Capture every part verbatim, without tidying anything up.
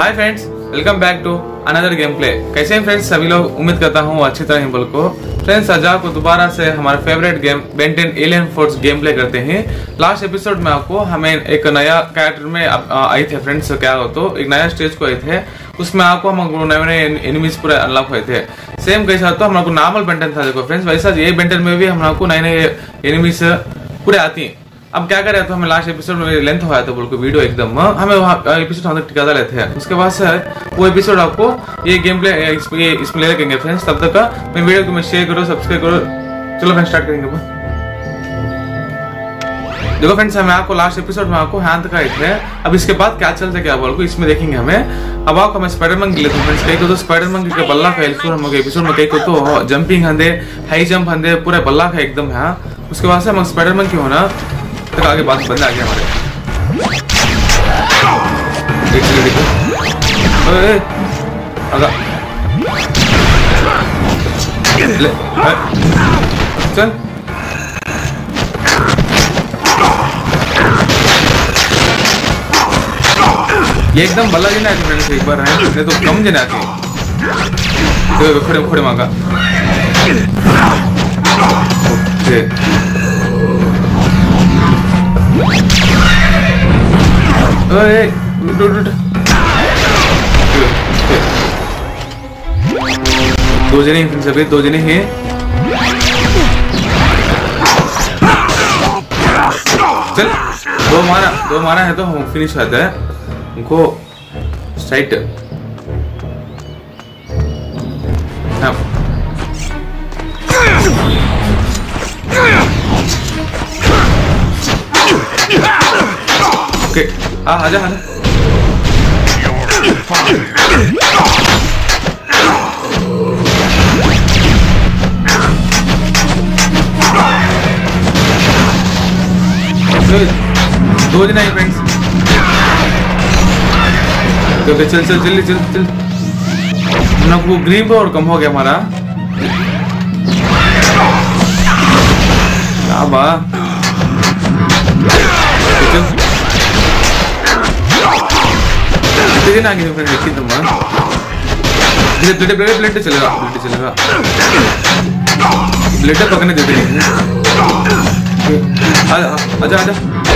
Hi friends, welcome back to another game play. कैसे हैं friends सभी लोग? उम्मीद करता हूँ अच्छी तरह ही बोल को। फ्रेंड्स आज आपको दोबारा से हमारा favourite game Ben Ten alien force game play करते हैं। लास्ट एपिसोड में आपको हमें एक नया कैरेक्टर में आए थे फ्रेंड्स। क्या हो तो एक नया स्टेज को आए थे, उसमें आपको हम नए नए एनिमीज पूरे अनलॉक हुए थे। सेम कैसा तो हम लोग नॉर्मल बेन टेन था देखो फ्रेंड्स, वैसा ये बेन टेन में भी हम लोग को नए नए एनिमीज पूरे आती हैं। अब क्या करें तो हमें लास्ट एपिसोड में लेंथ हुआ था बोल को वीडियो एकदम हमें वहाँ एपिसोड हम तक टिकाता लेते हैं। उसके बाद से वो एपिसोड आपको ये गेम प्ले इसमें इसमें ले लेंगे फ्रेंड्स। तब तक का मैं वीडियो को मैं शेयर करो, सब्सक्राइब करो। चलो फ्रेंड्स स्टार्ट करेंगे। देखो फ्रेंड्स हमें आपको लास्ट एपिसोड में आपको हैंड का थे। अब इसके बाद क्या चलता है क्या बोल को इसमें देखेंगे हमें। अब आपको हमें स्पाइडरमैन के लिए फ्रेंड्स कई को तो स्पाइडरमैन के बल्ला का एपिसोड हम एपिसोड में कई को तो जंपिंग हंदे, हाई जंप हंदे, पूरा बल्ला का एकदम है। उसके बाद से हम स्पाइडरमैन की होना तक आगे बात बंदा आ गया हमारे। देख लीजिए देखो ए आगा ले चल ये एकदम बल्ला जी ना फ्रेंड्स। एक बार है नहीं तो कम जने आती तो खड़े खड़े मांगा। ओके ओए दो जने हैं सभी, दो जने हैं। चल दो मारा दो मारा है तो हम फिनिश होता है उनको स्ट्राइट। हाँ ओके आ आजा आजा। दो जने हैं फ्रेंड्स। ओके चल चल जल्दी चल चल। हम लोग को ग्रीन पावर कम हो गया हमारा। क्या बा दिन आगे फ्रेंड देखी तुम ब्लेड ब्लेड ब्लेड चलेगा ब्लेड चलेगा ब्लेड पकड़ने देते नहीं। आजा आजा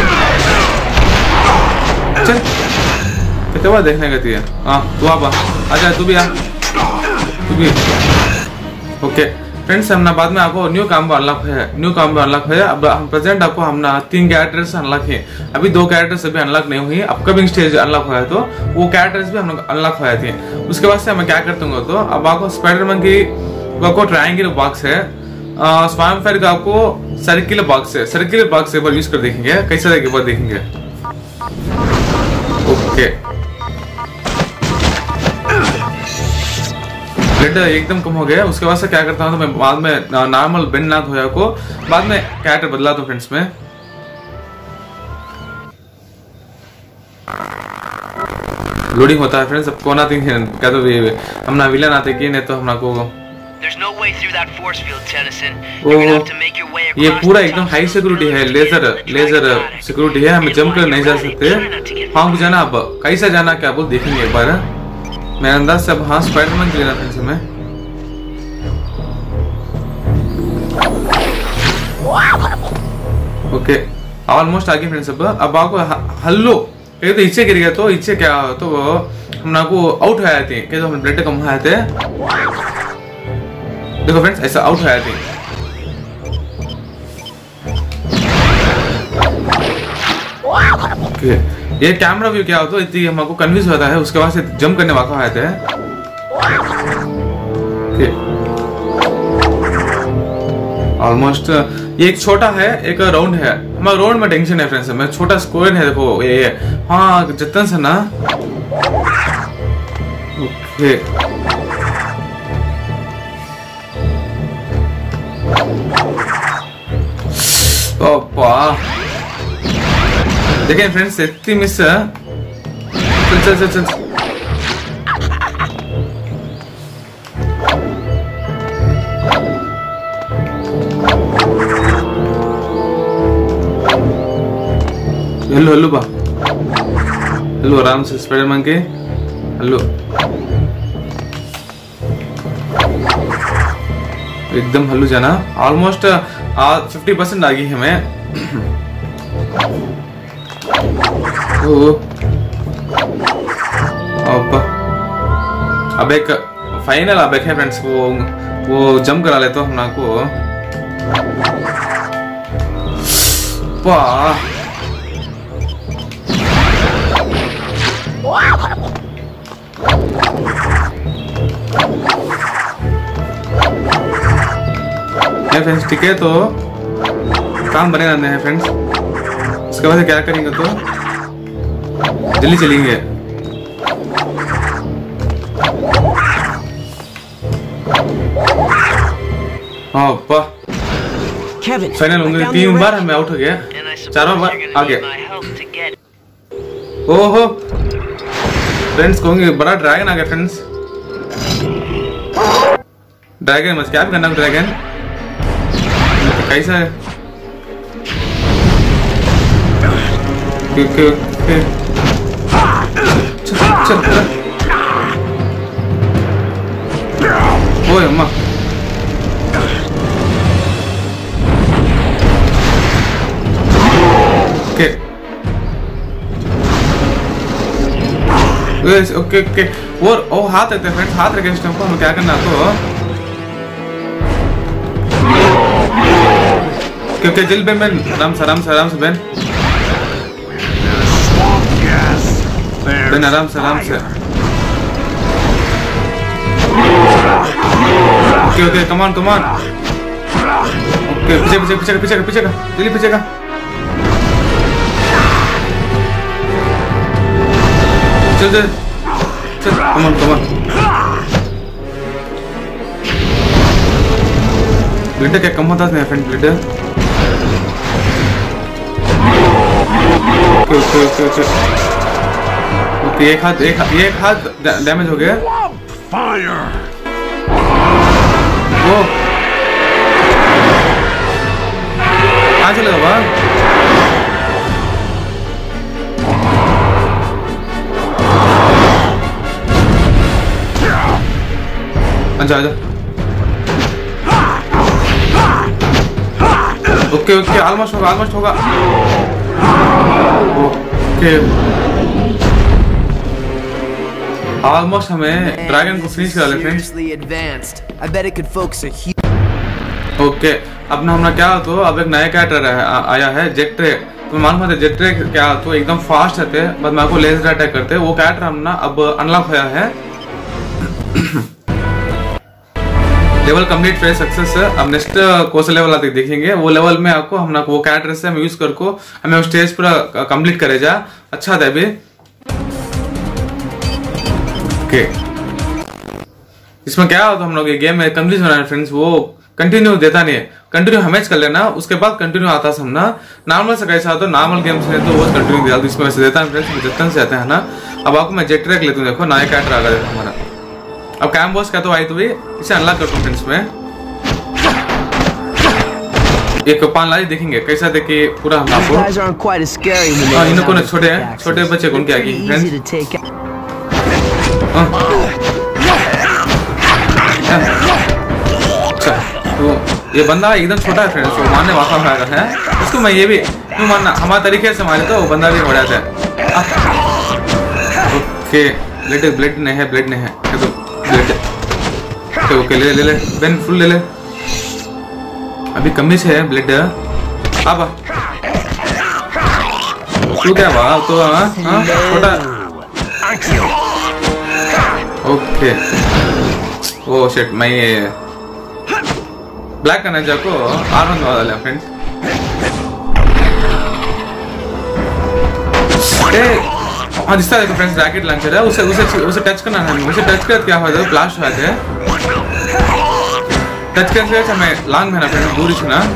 चल कितने बार देखने गई है। हाँ तू आ आजा, तू भी आ तू भी। ओके फ्रेंड्स हमने बाद में आपको न्यू काम अनलॉक है न्यू काम अनलॉक है। अब हम प्रेजेंट आपको हमने तीन कैरेक्टर्स अनलॉक है। अभी दो कैरेक्टर्स अभी अनलॉक नहीं हुई, अपकमिंग स्टेज अनलॉक हुआ है तो वो कैरेक्टर्स भी हम लोग अनलॉक हुए थे। उसके बाद से मैं क्या करता हूँ तो अब आपको स्पाइडरमैन की आपको ट्रायंगल बॉक्स है, स्वाम फायर का आपको सर्किल बॉक्स है। सर्किल बॉक्स एक बार यूज कर देखेंगे कैसा एक बार देखेंगे। ओके ब्लड एकदम कम हो गया। उसके बाद से क्या करता हूँ तो मैं बाद में नॉर्मल बेन ना धोया को बाद में कैरेक्टर बदला तो फ्रेंड्स में लोडिंग होता है फ्रेंड्स। अब कौन आते हैं क्या तो हम ना विलन आते कि नहीं तो हम को ये पूरा एकदम हाई सिक्योरिटी है, लेजर लेजर सिक्योरिटी है। हमें जंप कर नहीं जा सकते। हाँ जाना अब कैसा जाना क्या बोल देखेंगे एक बार। मेरे अंदाज से अब हाँ स्पाइडरमैन के लेना फ्रेंड्स हमें। ओके ऑलमोस्ट आगे फ्रेंड्स। अब अब आपको हल्लो कहीं तो इच्छे गिर गया तो इच्छे क्या तो हम आपको आउट हो जाते हैं। तो हम ब्लड कम हो जाते हैं। देखो फ्रेंड्स ऐसा आउट हो जाते हैं। ओके ये कैमरा व्यू क्या होता है इतनी हमको कंफ्यूज होता है। उसके बाद से जंप करने वाका आते हैं। ऑलमोस्ट ये एक छोटा है एक राउंड है। हमारा राउंड में टेंशन है फ्रेंड्स। मैं छोटा स्क्वायर है देखो ये, ये। हाँ जतन से ना ओके ओपा देखें फ्रेंड्स इतनी मिस है। चल चल चल चल हेलो हेलो बा हेलो आराम से स्पाइडरमैन के हल्लू एकदम हल्लू जाना ऑलमोस्ट फिफ्टी परसेंट आ गई है मैं। अब अब एक फाइनल अब एक है फ्रेंड्स, वो वो जंप करा ले तो हम ना को वाह फ्रेंड्स। ठीक है तो काम बने रहने हैं फ्रेंड्स। उसके बाद क्या करेंगे तो जल्दी चलेंगे। हाँ फाइनल होंगे। तीन बार हमें आउट हो गया, चारों बार आ गया। ओहो फ्रेंड्स कहूंगे बड़ा ड्रैगन आ गया फ्रेंड्स। ड्रैगन मत क्या करना ड्रैगन कैसा है? ओके ओके चल चल ओए अम्मा ओके ओके ओके वो ओ हाथ रखते फ्रेंड्स, हाथ रखे सिस्टम को हमें क्या करना तो क्योंकि दिल पे मैं आराम से आराम से आराम से बेन बेन आराम से आराम से okay okay come on come on okay पीछे पीछे पीछे पीछे पीछे का दिल्ली पीछे का चल चल चल कमान कमान ब्लिटर क्या कम होता है फ्रेंड ब्लिटर okay okay okay okay okay एक हाथ एक एक हाथ डैमेज हो गया। वो कहाँ चले बाबा? अच्छा आजा ओके ओके ऑलमोस्ट होगा ऑलमोस्ट होगा ओके ऑलमोस्ट हमें ड्रैगन को फिनिश करा लेते हैं। ओके अब ना हमने क्या तो अब एक नया कैरेक्टर आया है जेट्रे। तो मालूम है जेट्रे क्या तो एकदम फास्ट रहते बस मेरे को लेजर अटैक करते वो कैरेक्टर हमने अब अनलॉक होया है। Level complete phase success. अब नेक्स्ट कौन सा लेवल आते देखेंगे वो लेवल में आपको हम वो कैरेक्टर से हम यूज करको हमें स्टेज पूरा कंप्लीट करे जा अच्छा था अभी। ओके इसमें क्या होता हम लोग ये गेम में कंप्लीट होना है फ्रेंड्स, वो कंटिन्यू देता नहीं है। कंटिन्यू हमें कर लेना उसके बाद कंटिन्यू आता है ना नॉर्मल से कैसा तो नॉर्मल गेम से तो वो कंटिन्यू दिया इसमें वैसे देता है फ्रेंड्स जितने से आते हैं ना। अब आपको मैं जेट ट्रैक लेता हूँ देखो नया कैरेक्टर आ गया हमारा। अब कैम बॉस का तो आई तो भी इसे अनलॉक करता हूँ फ्रेंड्स में। एक पान लाई देखेंगे कैसा देखे पूरा हम आपको इनको ना छोटे हैं छोटे बच्चे कौन क्या की फ्रेंड्स। अच्छा तो ये बंदा एकदम छोटा है फ्रेंड्स, वो मारने वापस आ रहा है उसको मैं ये भी क्यों मारना हमारे तरीके से मारे तो वो बंदा भी हो जाता है। ओके ब्लड ब्लड नहीं है ब्लड नहीं है तो ब्लड ओके ओके ले ले ले बेन फुल ले ले अभी कमी से है ब्लड। अब तू क्या हुआ तो हाँ छोटा ओके ओ शिट मैं ये ब्लैक करना जाको आर वाला फ्रेंड्स। हाँ जिसका देखो फ्रेंड्स रैकेट लॉन्चर है उसे उसे उसे टच करना है उसे टच कर क्या होता है ब्लास्ट हो जाता है टच करने से हमें लॉन्ग में ना फ्रेंड्स दूर ही ना।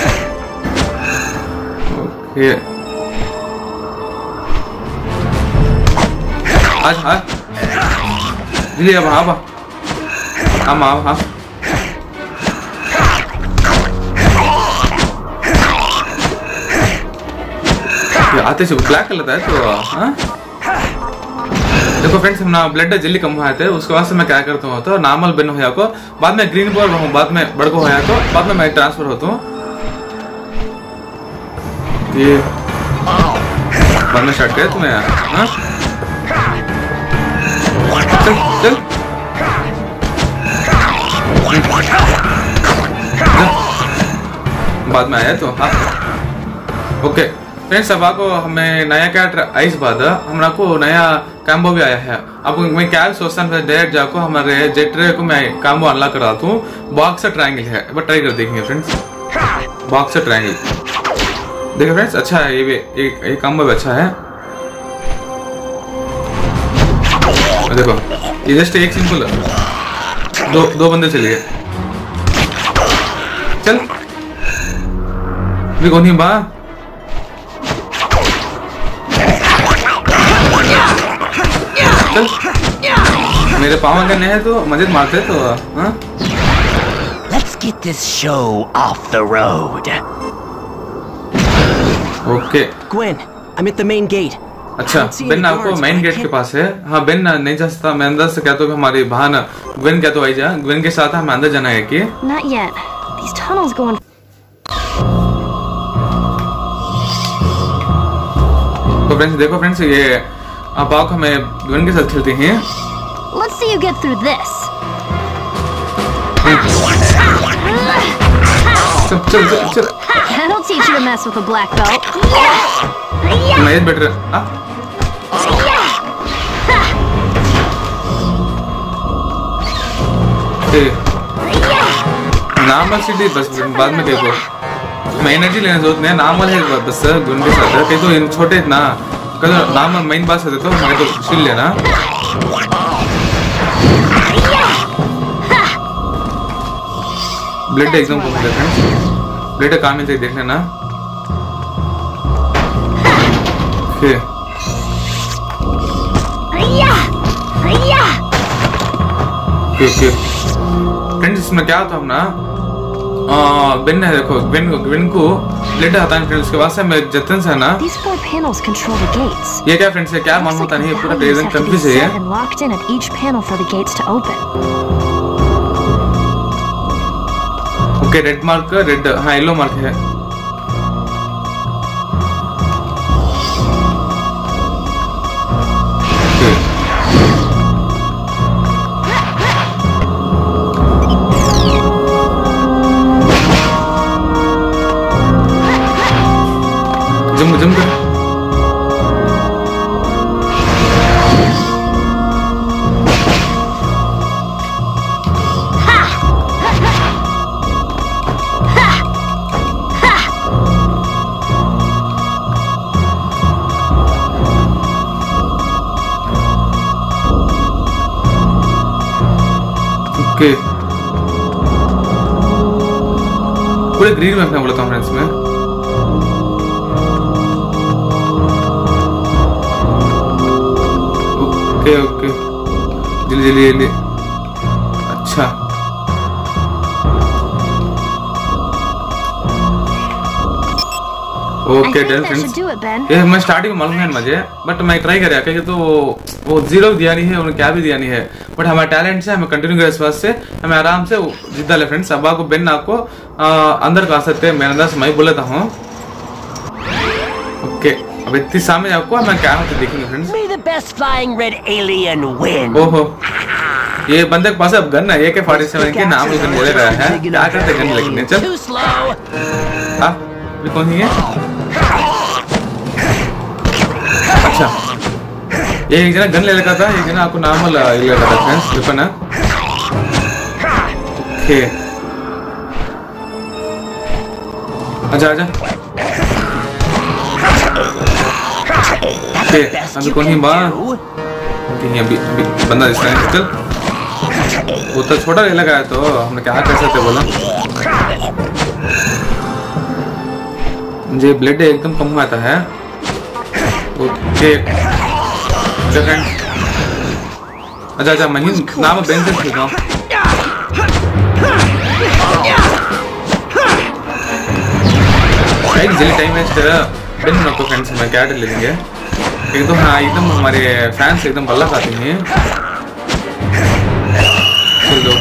ओके आज हाँ जी अब हाँ हम हाँ हाँ आते से ब्लैक कलर है तो हाँ देखो फ्रेंड्स हम ना ब्लड जल्दी कम हुआ थे, उसके बाद से मैं क्या करता हूँ तो नॉर्मल बिन होया को बाद में ग्रीन बॉल हूँ, बाद में बड़ को होया तो बाद में मैं ट्रांसफर होता हूँ। ये बाद में शॉट करे तुम्हें यार। हाँ चल चल बाद में आया तो। हाँ ओके फ्रेंड्स, अब आपको हमें नया कैरेक्टर आइस बाद हमरा को नया कॉम्बो भी आया है। अब मैं क्या सोचता हूँ डायरेक्ट जाको हमारे जेट्रे को मैं कॉम्बो अनलॉक कराता हूँ। बॉक्सर ट्रायंगल है, एक बार ट्राई कर देखेंगे फ्रेंड्स। बॉक्सर ट्रायंगल देखो फ्रेंड्स, अच्छा है ये भी, एक एक कॉम्बो भी अच्छा है। देखो ये जस्ट एक सिंपल दो दो बंदे चलिए। चल भी कौन ही बा चल, मेरे पाँव करने हैं तो मजे मारते तो। हाँ Let's get this show off the road. Okay Gwen, I'm at the main gate. अच्छा बेन आपको मेन गेट के पास है। हाँ बेन नहीं जा सकता, मैं अंदर से क्या तो हमारी बहन ग्वेन क्या तो आई जा, ग्वेन के साथ हमें अंदर जाना है कि Not yet. These tunnels go on. तो फ्रेंड्स देखो फ्रेंड्स, ये आप आओ हमें ग्वेन के साथ खेलते हैं। Let's see you get through this. चल चल चल चल, That'll teach you to mess with a black belt. मैं ये बेटर आ ए नॉर्मल सीढ़ी बस बाद में देखो, मैं एनर्जी लेने जरूरत नहीं है, नॉर्मल है बस ग्वेन के साथ। कहीं तो इन छोटे इतना कल नॉर्मल मेन बात है तो मैं तो शील लेना। ब्लड एकदम कम है फ्रेंड्स, ब्लड काम ही देख लेना। ओके ओके फ्रेंड्स, इसमें क्या होता हम ना बेन है, देखो बेन बेन को ब्लड आता है फ्रेंड्स, उसके बाद से मैं जतन से ना These four panels control the gates. ये क्या फ्रेंड्स है, क्या मालूम होता नहीं है, पूरा रीजन कंफ्यूज है। And locked in at each panel for the gates to open. Okay red mark red, हाँ येलो मार्क है। जम जम कर ओके पूरे ग्रीन में मैं बोलता हूँ फ्रेंड्स में। ओके ओके जल्दी जल्दी जल्दी, अच्छा ओके डन फ्रेंड्स। ये मैं स्टार्टिंग में मालूम है मुझे, बट मैं ट्राई कर रहा तो वो जीरो दिया नहीं है, उन्होंने क्या भी दिया नहीं है, बट हमारा टैलेंट से हमें कंटिन्यू करे, इस बात से हमें आराम से जीता ले फ्रेंड्स। अब आपको बेन आपको अंदर का सकते हैं, मैं अंदर से मैं बोलता हूँ। ओके अब इतनी सामने आपको मैं क्या होता देखेंगे friends. May the best flying red alien win. ओहो ये बंदे के पास अब गन है, ए के फोर्टी सेवन के नाम गन ले रहा है, क्या करते गन लेके चल। Too slow. हाँ ये कौन है? अच्छा ये एक जना गन ले लगा था, एक जना आपको नॉर्मल ले लगा था फ्रेंड्स, वेपन है। ओके आजा आजा। ओके अभी कौन ही बा अभी अभी बंदा दिख रहा है। चल वो तो छोटा ले लगा है, तो हमने क्या कर सकते बोला। मुझे ब्लड एकदम कम आता है। ओके अच्छा अच्छा मैं नाम बेन से खेल रहा हूँ। जल्दी टाइम वेस्ट बेन नको फ्रेंड्स, मैं क्या ले लेंगे। एकदम हाँ एकदम हमारे फैंस एकदम बल्ला खाते हैं। चलो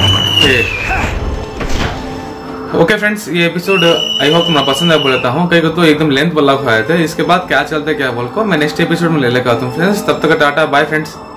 ओके फ्रेंड्स, ये एपिसोड आई होप तुम्हें पसंद है बोलता हूँ। कई को तो एकदम लेंथ बल्ला खाए थे। इसके बाद क्या चलता है क्या बोल को मैं नेक्स्ट एपिसोड में ले लेकर आता हूँ फ्रेंड्स। तब तक टाटा बाय फ्रेंड्स।